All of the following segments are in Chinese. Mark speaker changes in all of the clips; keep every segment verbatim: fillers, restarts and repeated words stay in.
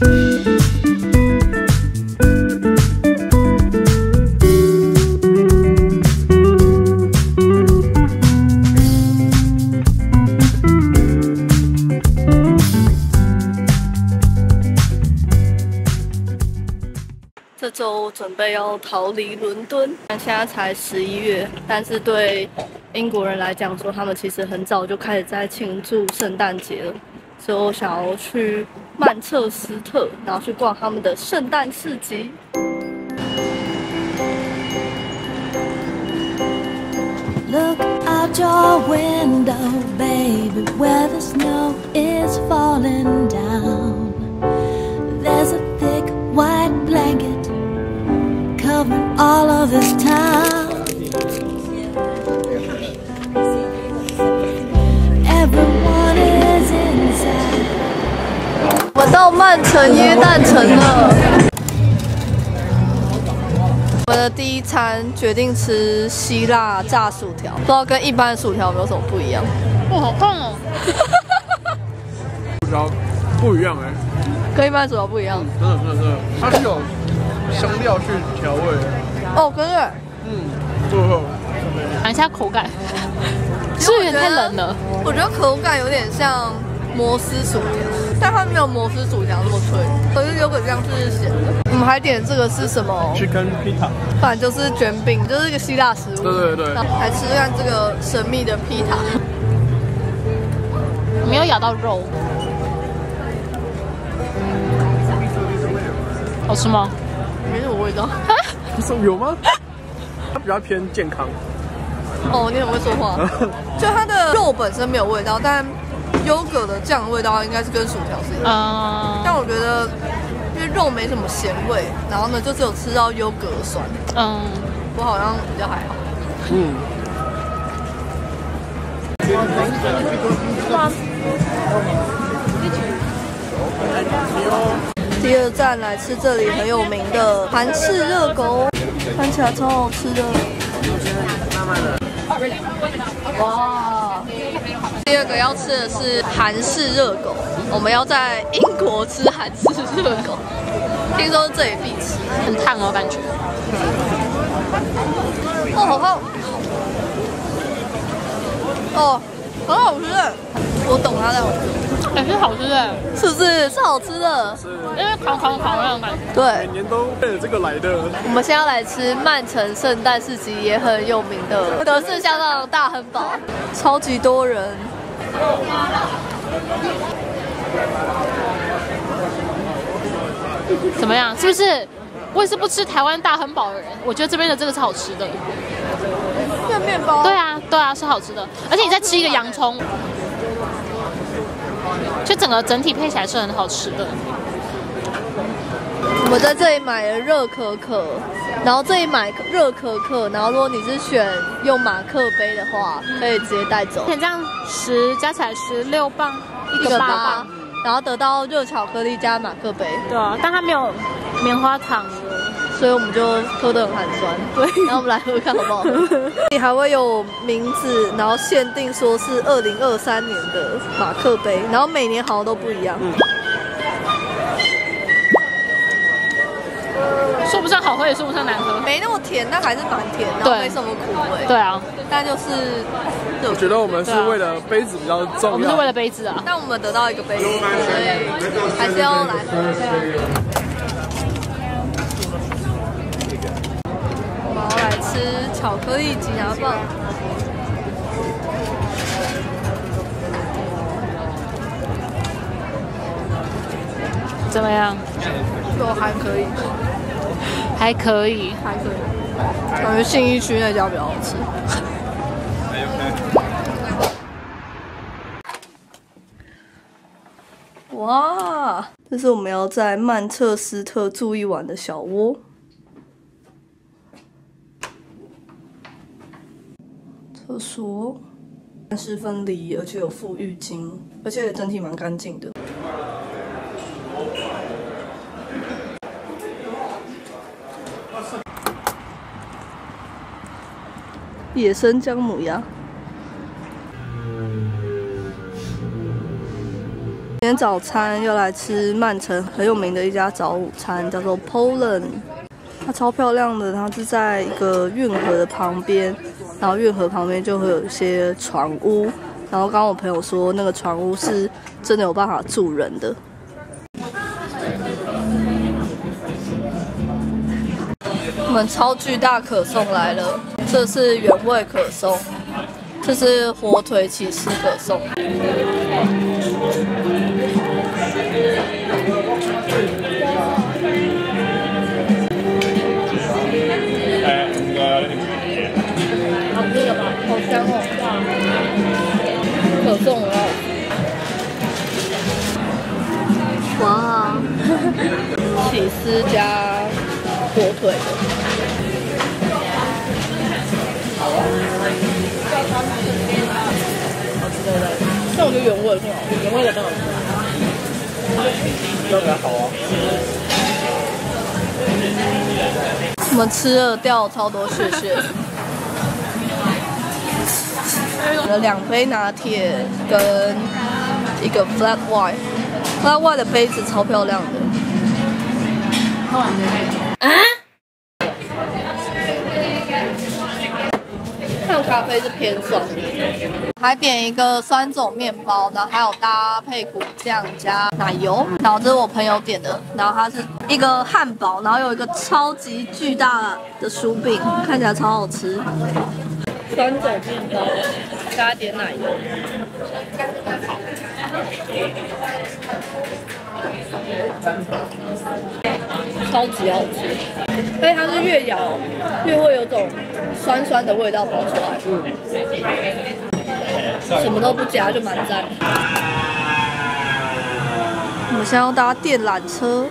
Speaker 1: 这周准备要逃离伦敦，现在才十一月，但是对英国人来讲说，他们其实很早就开始在庆祝圣诞节了，所以我想要去曼彻斯特，然后去逛他们的圣诞市集。Look out your window, baby, where the snow is falling down. There's a thick white blanket covering all of this town. Everyone is inside. 我到曼城耶诞城了。我的第一餐决定吃希腊炸薯条，不知道跟一般的薯条有没有什么不一样？
Speaker 2: 哇，好烫哦！
Speaker 3: 薯条不一样哎、欸，
Speaker 1: 跟一般薯条不一样。
Speaker 3: 真的真的真的，它是有香料去调味。
Speaker 1: 哦，真的。
Speaker 3: 嗯，不错。
Speaker 2: 尝一下口感，是不是有点太冷了？
Speaker 1: 我觉得口感有点像摩斯薯条，但它没有摩斯薯条那么脆，可是有点像是咸的。我们还点这个是什么
Speaker 3: ？Chicken pita，
Speaker 1: 反正就是卷饼，就是一个希腊食物。
Speaker 3: 对对对。
Speaker 1: 来吃看这个神秘的披塔，
Speaker 2: 没有咬到肉，好吃吗？
Speaker 1: 没什么味道。
Speaker 3: 有吗？它比较偏健康。
Speaker 1: 哦，你很会说话。就它的肉本身没有味道，但优格的酱味道应该是跟薯条是一样的。
Speaker 2: 嗯。
Speaker 1: 但我觉得，因为肉没什么咸味，然后呢就只有吃到优格的酸。
Speaker 2: 嗯。
Speaker 1: 我好像比较还好。
Speaker 3: 嗯。
Speaker 1: 第二站来吃这里很有名的韩式热狗，看起来超好吃的。哇！第二个要吃的是韩式热狗，我们要在英国吃韩式热狗，听说这里必吃，
Speaker 2: 很烫哦，感觉。
Speaker 1: 哦，好烫！哦，很好吃的，我懂它在好吃。
Speaker 2: 哎，是好吃的，
Speaker 1: 是不是？是好吃的，
Speaker 2: 因为烤烤烤那种感觉。
Speaker 1: 对，
Speaker 3: 每年都为了这个来的。
Speaker 1: 我们现在要来吃曼城圣诞市集也很有名的德式香肠大汉堡，超级多人。
Speaker 2: 怎么样？是不是？我也是不吃台湾大汉堡的人，我觉得这边的这个是好吃的。
Speaker 1: 这面包？
Speaker 2: 对啊，对啊，是好吃的。而且你再吃一个洋葱。就整个整体配起来是很好吃的。
Speaker 1: 我在这里买了热可可，然后这里买热可可，然后如果你是选用马克杯的话，可以直接带走。
Speaker 2: 这样十加起来十六磅，一个八磅，
Speaker 1: 然后得到热巧克力加马克杯。
Speaker 2: 对啊，但它没有棉花糖的。
Speaker 1: 所以我们就喝得很寒酸，对。然后我们来喝看好不好？你还会有名字，然后限定说是二零二三年的马克杯，然后每年好像都不一样。嗯、
Speaker 2: 说不上好喝，也说不上难喝，
Speaker 1: 没那么甜，但还是蛮甜，然后没什么苦味。
Speaker 2: 对啊，
Speaker 1: 但就是
Speaker 3: 我觉得我们是为了杯子比较重要，
Speaker 2: 我们是为了杯子啊。
Speaker 1: 但我们得到一个杯子，所以还是要来喝一下。来吃巧克力吉拿棒，
Speaker 2: 怎么样？
Speaker 1: 就还可以，
Speaker 2: 还可以，
Speaker 1: 还可以。感觉信义区那家比较好吃。哇，这是我们要在曼彻斯特住一晚的小窝。厕所干湿分离，而且有附浴巾，而且整体蛮干净的。野生姜母鸭。今天早餐要来吃曼城很有名的一家早午餐，叫做 Poland。它超漂亮的，它是在一个运河的旁边，然后运河旁边就会有一些船屋。然后刚刚我朋友说，那个船屋是真的有办法住人的。我们超巨大可颂来了，这是原味可颂，这是火腿起司可颂。好吃了吧？好香哦！可颂哦！哇，起司加火腿的。好吃对不对？但我觉得原味更好吃，原味的更好吃。
Speaker 3: 要还好啊。
Speaker 1: 我们吃了掉超多屑屑。有两杯拿铁跟一个 flat white，flat white 的杯子超漂亮的。啊？看咖啡是偏酸的，还点一个酸种面包，然后还有搭配果酱加奶油，然后这是我朋友点的，然后它是一个汉堡，然后有一个超级巨大的薯饼，看起来超好吃。酸种面包加点奶油，超级好吃。而且它是越咬越会有种酸酸的味道跑出来，什么都不加就蛮赞。我们现在要搭电缆车。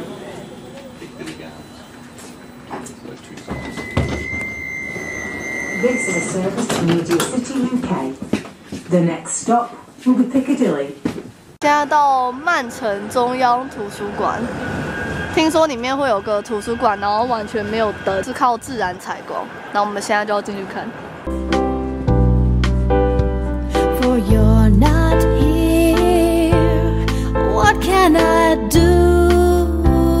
Speaker 4: This is a service to Media City U K. The next stop will be Piccadilly.
Speaker 1: 现在到曼城中央图书馆，听说里面会有个图书馆，然后完全没有灯，是靠自然采光。那我们现在就要进去看。For you're not here, what can I do?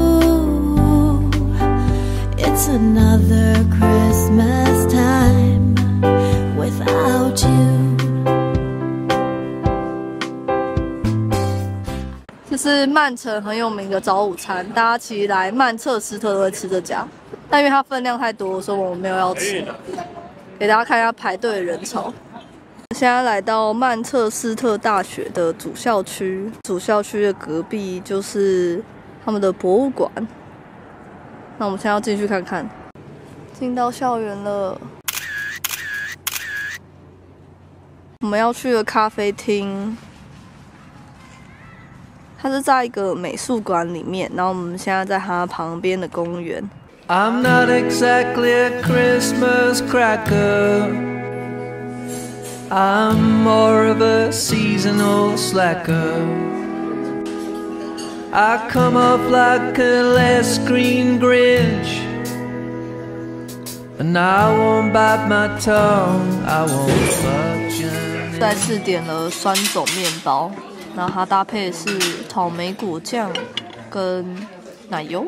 Speaker 1: It's another Christmas time without you. 这是曼城很有名的早午餐，大家其实来曼彻斯特都会吃这家，但因为它分量太多，所以我们没有要吃。给大家看一下排队的人潮。现在来到曼彻斯特大学的主校区，主校区的隔壁就是他们的博物馆。那我们现在要进去看看。进到校园了，我们要去的咖啡厅。它是在一个美术馆里面，然后我们现在在它旁边的公园。I'm not exactly a Christmas cracker. I'm more of a seasonal slacker. I come off like a less green Grinch, and I won't bite my tongue. I won't budge. 再次点了酸种面包。然后它搭配的是草莓果酱跟奶油。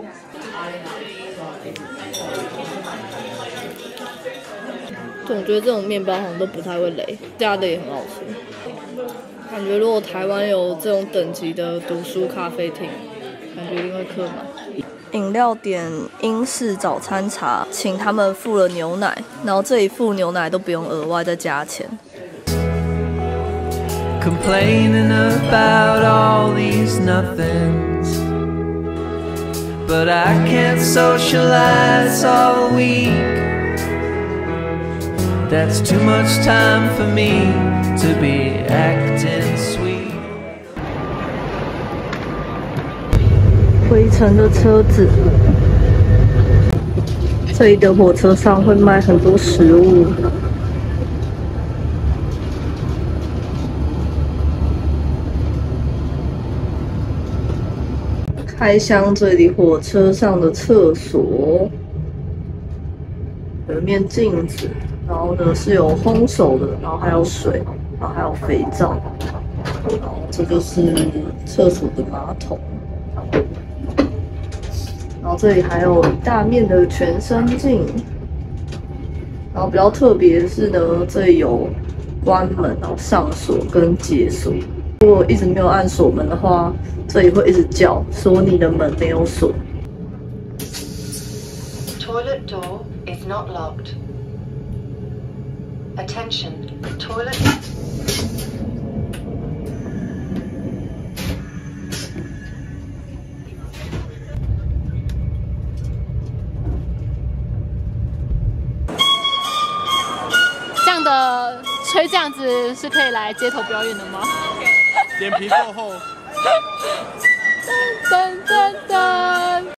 Speaker 1: 总觉得这种面包好像都不太会雷，加的也很好吃。感觉如果台湾有这种等级的读书咖啡厅，感觉一定会客满。饮料点英式早餐茶，请他们附了牛奶，然后这一附牛奶都不用额外再加钱。Complaining about all these nothings, but I can't socialize all week. That's too much time for me to be acting sweet. 回程的车子，这里的火车上会卖很多食物。开箱这里火车上的厕所，有一面镜子，然后呢是有烘手的，然后还有水，然后还有肥皂。 然后这就是厕所的马桶，然后这里还有一大面的全身镜。然后比较特别的是呢，这里有关门、然后上锁跟解锁。如果一直没有按锁门的话，这里会一直叫说你的门没有锁。
Speaker 5: Toilet door is not locked. Attention, toilet.
Speaker 2: 这样的吹这样子是可以来街头表演的吗？
Speaker 3: 脸皮够厚。
Speaker 2: 噔噔噔。